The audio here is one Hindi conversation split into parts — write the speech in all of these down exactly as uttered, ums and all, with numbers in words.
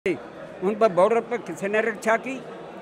उन पर बॉर्डर पर किसी ने रक्षा की,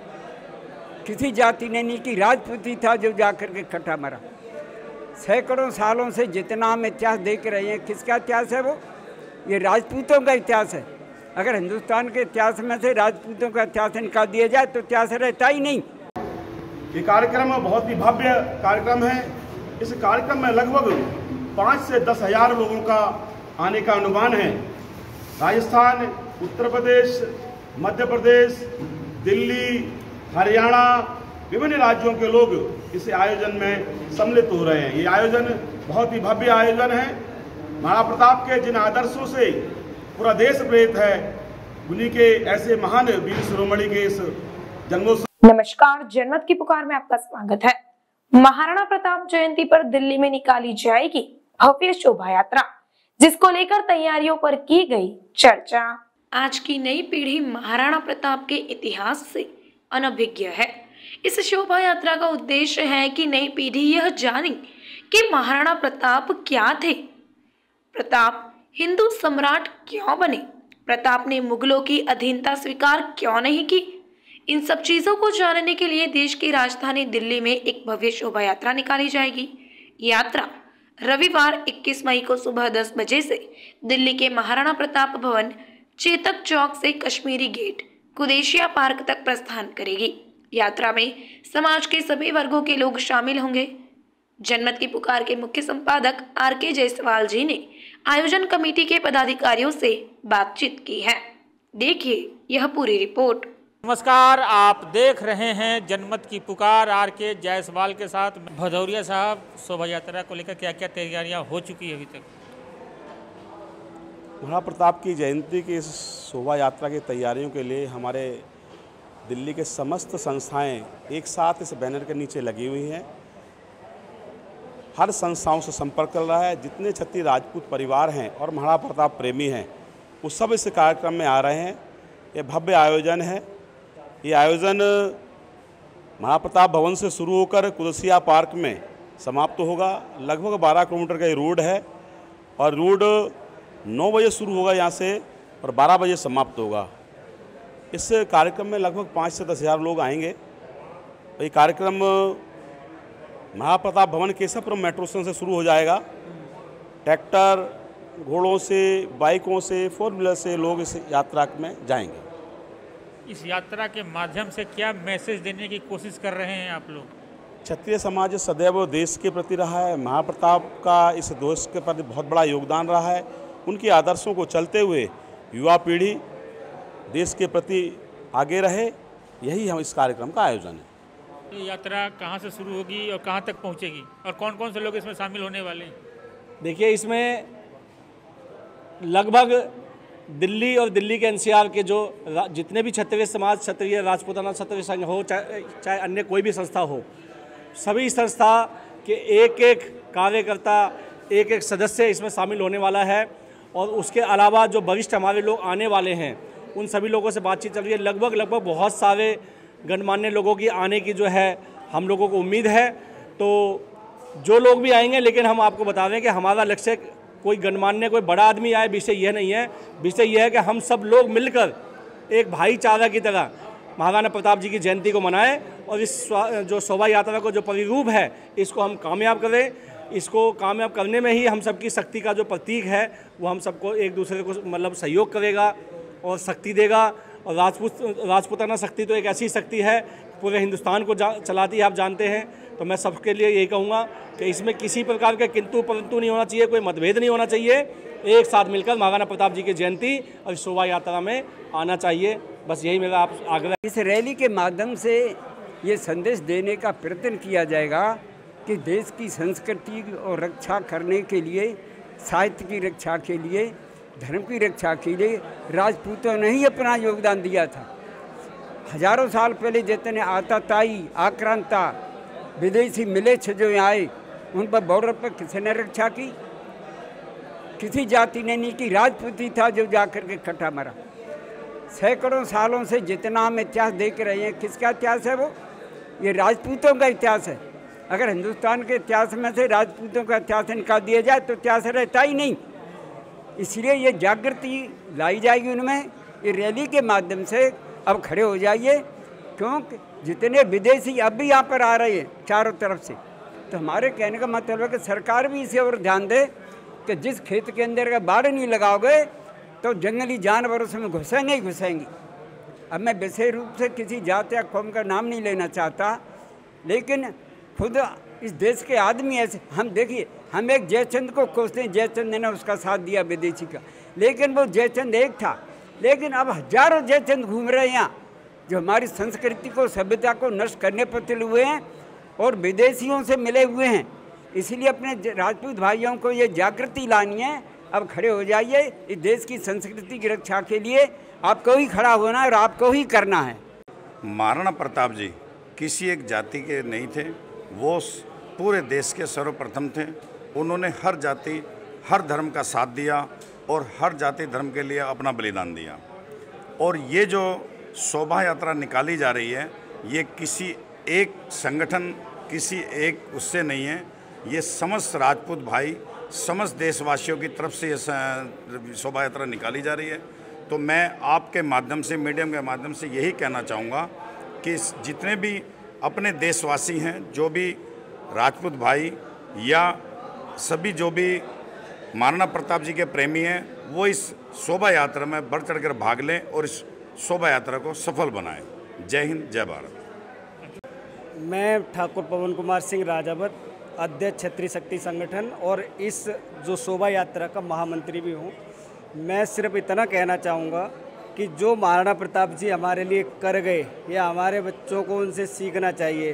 किसी जाति ने नहीं की। राजपूती था जो जाकर के कटा मरा। सैकड़ों सालों से जितना हम इतिहास देख रहे हैं, किसका इतिहास है वो? ये राजपूतों का इतिहास है। अगर हिंदुस्तान के इतिहास में से राजपूतों का इतिहास निकाल दिया जाए तो इतिहास रहता ही नहीं। ये कार्यक्रम बहुत ही भव्य कार्यक्रम है। इस कार्यक्रम में लगभग पाँच से दस हजार लोगों का आने का अनुमान है। राजस्थान, उत्तर प्रदेश, मध्य प्रदेश, दिल्ली, हरियाणा, विभिन्न राज्यों के लोग इस आयोजन में सम्मिलित हो रहे हैं। ये आयोजन बहुत ही भव्य आयोजन है। महाराणा प्रताप के जिन आदर्शों से पूरा देश प्रेरित है, उन्हीं के ऐसे महान वीर शिरोमणि के इस जन्मोत्सव। नमस्कार, जनमत की पुकार में आपका स्वागत है। महाराणा प्रताप जयंती पर दिल्ली में निकाली जाएगी भव्य शोभा यात्रा, जिसको लेकर तैयारियों पर की गई चर्चा। आज की नई पीढ़ी महाराणा प्रताप के इतिहास से अनभिज्ञ है। इस शोभा यात्रा का उद्देश्य है कि नई पीढ़ी यह जाने कि महाराणा प्रताप क्या थे, प्रताप हिंदू सम्राट क्यों बने, प्रताप ने मुगलों की अधीनता स्वीकार क्यों नहीं की। इन सब चीजों को जानने के लिए देश की राजधानी दिल्ली में एक भव्य शोभा यात्रा निकाली जाएगी। यात्रा रविवार इक्कीस मई को सुबह दस बजे से दिल्ली के महाराणा प्रताप भवन, चेतक चौक से कश्मीरी गेट, कुदेशिया पार्क तक प्रस्थान करेगी। यात्रा में समाज के सभी वर्गों के लोग शामिल होंगे। जनमत की पुकार के मुख्य संपादक आर के जायसवाल जी ने आयोजन कमेटी के पदाधिकारियों से बातचीत की है। देखिए यह पूरी रिपोर्ट। नमस्कार, आप देख रहे हैं जनमत की पुकार। आर के जायसवाल के साथ भदौरिया साहब, शोभा यात्रा को लेकर क्या क्या तैयारियां हो चुकी है अभी तक? महाराणा प्रताप की जयंती की इस शोभा यात्रा की तैयारियों के लिए हमारे दिल्ली के समस्त संस्थाएं एक साथ इस बैनर के नीचे लगी हुई हैं। हर संस्थाओं से संपर्क कर रहा है। जितने क्षत्रिय राजपूत परिवार हैं और महाराणा प्रताप प्रेमी हैं, वो सब इस कार्यक्रम में आ रहे हैं। ये भव्य आयोजन है। ये आयोजन महाराणा प्रताप भवन से शुरू होकर कुदेशिया पार्क में समाप्त होगा। लगभग बारह किलोमीटर का ये रोड है और रोड नौ बजे शुरू होगा यहाँ से और बारह बजे समाप्त होगा। इस कार्यक्रम में लगभग पाँच से दस हज़ार लोग आएंगे। ये कार्यक्रम महाराणा प्रताप भवन केशवपुरम मेट्रो स्टेशन से शुरू हो जाएगा। ट्रैक्टर, घोड़ों से, बाइकों से, फोर व्हीलर से लोग इस यात्रा में जाएंगे। इस यात्रा के माध्यम से क्या मैसेज देने की कोशिश कर रहे हैं आप लोग? क्षत्रिय समाज सदैव देश के प्रति रहा है। महाराणा प्रताप का इस देश के प्रति बहुत बड़ा योगदान रहा है। उनके आदर्शों को चलते हुए युवा पीढ़ी देश के प्रति आगे रहे, यही हम इस कार्यक्रम का आयोजन है। ये यात्रा कहाँ से शुरू होगी और कहाँ तक पहुँचेगी और कौन कौन से लोग इसमें शामिल होने वाले हैं? देखिए, इसमें लगभग दिल्ली और दिल्ली के एनसीआर के जो जितने भी क्षत्रिय समाज, क्षत्रिय राजपूताना क्षत्रिय संघ हो, चाहे चाहे अन्य कोई भी संस्था हो, सभी संस्था के एक एक कार्यकर्ता, एक एक सदस्य इसमें शामिल होने वाला है। और उसके अलावा जो वरिष्ठ हमारे लोग आने वाले हैं, उन सभी लोगों से बातचीत चल रही है। लगभग लगभग बहुत सारे गणमान्य लोगों की आने की जो है हम लोगों को उम्मीद है। तो जो लोग भी आएंगे, लेकिन हम आपको बता दें कि हमारा लक्ष्य कोई गणमान्य, कोई बड़ा आदमी आए, विषय यह नहीं है। विषय यह है कि हम सब लोग मिलकर एक भाईचारा की तरह महाराणा प्रताप जी की जयंती को मनाएं और इस जो शोभा यात्रा को जो परिरूप है, इसको हम कामयाब करें। इसको कामयाब करने में ही हम सबकी शक्ति का जो प्रतीक है, वो हम सबको एक दूसरे को मतलब सहयोग करेगा और शक्ति देगा। और राजपूत राजपूताना शक्ति तो एक ऐसी शक्ति है, पूरे हिंदुस्तान को चलाती है, आप जानते हैं। तो मैं सबके लिए यही कहूँगा कि इसमें किसी प्रकार के किंतु परंतु नहीं होना चाहिए, कोई मतभेद नहीं होना चाहिए। एक साथ मिलकर महाराणा प्रताप जी की जयंती और शोभा यात्रा में आना चाहिए। बस यही मेरा आप आग्रह। इस रैली के माध्यम से ये संदेश देने का प्रयत्न किया जाएगा कि देश की संस्कृति और रक्षा करने के लिए, साहित्य की रक्षा के लिए, धर्म की रक्षा के लिए राजपूतों ने ही अपना योगदान दिया था। हजारों साल पहले जितने आताताई, आक्रांता, विदेशी मिलेच्छ जो यहाँ आए, उन पर बॉर्डर पर किसी ने रक्षा की, किसी जाति ने नहीं की। राजपूती था जो जाकर के कटा मरा। सैकड़ों सालों से जितना हम इतिहास देख रहे हैं, किसका इतिहास है वो? ये राजपूतों का इतिहास है। अगर हिंदुस्तान के इतिहास में से राजपूतों का इतिहास निकाल दिया जाए तो इतिहास रहता ही नहीं। इसलिए ये जागृति लाई जाएगी उनमें ये रैली के माध्यम से अब खड़े हो जाइए, क्योंकि जितने विदेशी अब भी यहाँ पर आ रहे हैं चारों तरफ से, तो हमारे कहने का मतलब है कि सरकार भी इसे और ध्यान दे कि जिस खेत के अंदर का बाड़ नहीं लगाओगे तो जंगली जानवर उसमें घुसेंगे ही घुसेंगी। अब मैं विशेष रूप से किसी जात या कौम का नाम नहीं लेना चाहता, लेकिन खुद इस देश के आदमी ऐसे, हम देखिए हम एक जयचंद को कोसते हैं, जयचंद ने उसका साथ दिया विदेशी का, लेकिन वो जयचंद एक था, लेकिन अब हजारों जयचंद घूम रहे हैं यहाँ जो हमारी संस्कृति को सभ्यता को नष्ट करने पर तुले हुए हैं और विदेशियों से मिले हुए हैं। इसलिए अपने राजपूत भाइयों को ये जागृति लानी है, अब खड़े हो जाइए। इस देश की संस्कृति की रक्षा के लिए आपको ही खड़ा होना है और आपको ही करना है। महाराणा प्रताप जी किसी एक जाति के नहीं थे, वो पूरे देश के सर्वप्रथम थे। उन्होंने हर जाति हर धर्म का साथ दिया और हर जाति धर्म के लिए अपना बलिदान दिया। और ये जो शोभा यात्रा निकाली जा रही है, ये किसी एक संगठन किसी एक उससे नहीं है, ये समस्त राजपूत भाई समस्त देशवासियों की तरफ से ये शोभा यात्रा निकाली जा रही है। तो मैं आपके माध्यम से, मीडियम के माध्यम से यही कहना चाहूँगा कि जितने भी अपने देशवासी हैं, जो भी राजपूत भाई या सभी जो भी महाराणा प्रताप जी के प्रेमी हैं, वो इस शोभा यात्रा में बढ़ चढ़कर भाग लें और इस शोभा यात्रा को सफल बनाएं। जय हिंद, जय भारत। मैं ठाकुर पवन कुमार सिंह राजावत, अध्यक्ष क्षत्रिय शक्ति संगठन और इस जो शोभा यात्रा का महामंत्री भी हूँ। मैं सिर्फ इतना कहना चाहूँगा कि जो महाराणा प्रताप जी हमारे लिए कर गए, या हमारे बच्चों को उनसे सीखना चाहिए।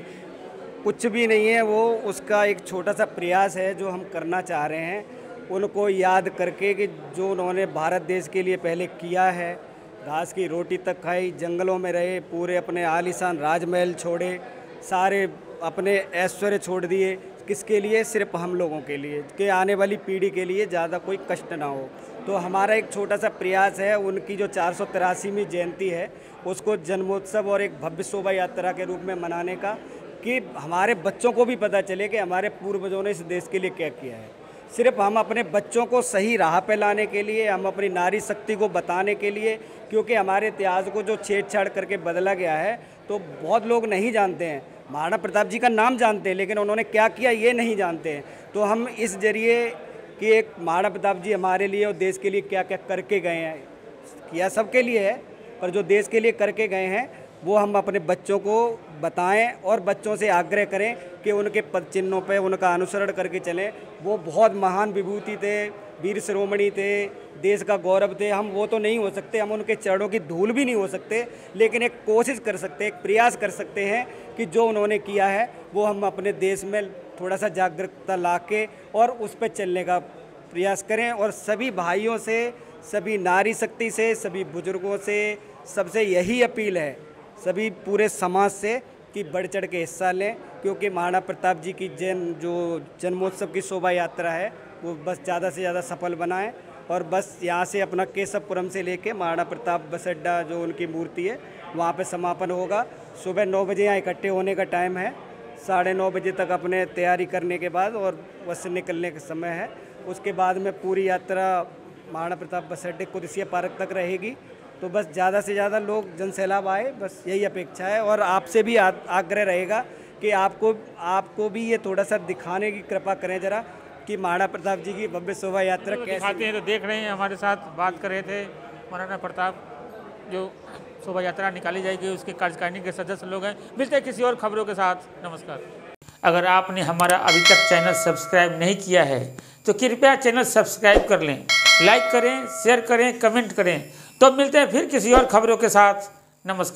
कुछ भी नहीं है, वो उसका एक छोटा सा प्रयास है जो हम करना चाह रहे हैं, उनको याद करके कि जो उन्होंने भारत देश के लिए पहले किया है, घास की रोटी तक खाई, जंगलों में रहे, पूरे अपने आलीशान राजमहल छोड़े, सारे अपने ऐश्वर्य छोड़ दिए, किसके लिए? सिर्फ हम लोगों के लिए, कि आने वाली पीढ़ी के लिए ज़्यादा कोई कष्ट ना हो। तो हमारा एक छोटा सा प्रयास है, उनकी जो चार सौ तिरासीवीं जयंती है उसको जन्मोत्सव और एक भव्य शोभा यात्रा के रूप में मनाने का, कि हमारे बच्चों को भी पता चले कि हमारे पूर्वजों ने इस देश के लिए क्या किया है। सिर्फ हम अपने बच्चों को सही राह पे लाने के लिए, हम अपनी नारी शक्ति को बताने के लिए, क्योंकि हमारे इतिहास को जो छेड़छाड़ करके बदला गया है तो बहुत लोग नहीं जानते हैं। महाराणा प्रताप जी का नाम जानते हैं, लेकिन उन्होंने क्या किया ये नहीं जानते हैं। तो हम इस जरिए कि एक महाराणा प्रताप जी हमारे लिए और देश के लिए क्या क्या करके गए हैं, किया सबके लिए है, पर जो देश के लिए करके गए हैं वो हम अपने बच्चों को बताएं और बच्चों से आग्रह करें कि उनके पद चिन्हों पे उनका अनुसरण करके चलें। वो बहुत महान विभूति थे, वीर शिरोमणि थे, देश का गौरव थे। हम वो तो नहीं हो सकते, हम उनके चरणों की धूल भी नहीं हो सकते, लेकिन एक कोशिश कर सकते, एक प्रयास कर सकते हैं कि जो उन्होंने किया है वो हम अपने देश में थोड़ा सा जागरूकता ला के और उस पर चलने का प्रयास करें। और सभी भाइयों से, सभी नारी शक्ति से, सभी बुजुर्गों से, सबसे यही अपील है, सभी पूरे समाज से, कि बढ़ चढ़ के हिस्सा लें, क्योंकि महाराणा प्रताप जी की जन्म जो जन्मोत्सव की शोभा यात्रा है वो बस ज़्यादा से ज़्यादा सफल बनाएं। और बस यहाँ से अपना केशवपुरम से लेके महाराणा प्रताप बस अड्डा जो उनकी मूर्ति है वहाँ पे समापन होगा। सुबह नौ बजे यहाँ इकट्ठे होने का टाइम है, साढ़े नौ बजे तक अपने तैयारी करने के बाद और बस से निकलने का समय है। उसके बाद में पूरी यात्रा महाराणा प्रताप बस अड्डे कुर्सिया पार्क तक रहेगी। तो बस ज़्यादा से ज़्यादा लोग जनसैलाब आए, बस यही अपेक्षा है। और आपसे भी आग्रह रहेगा कि आपको आपको भी ये थोड़ा सा दिखाने की कृपा करें जरा, कि महाराणा प्रताप जी की भव्य शोभा यात्रा कैसे दिखाते हैं। तो देख रहे हैं, हमारे साथ बात कर रहे थे महाराणा प्रताप जो शोभा यात्रा निकाली जाएगी उसके कार्यकारिणी के सदस्य लोग हैं। मिलते हैं किसी और खबरों के साथ। नमस्कार। अगर आपने हमारा अभी तक चैनल सब्सक्राइब नहीं किया है तो कृपया चैनल सब्सक्राइब कर लें, लाइक करें, शेयर करें, कमेंट करें। तो मिलते हैं फिर किसी और खबरों के साथ। नमस्कार।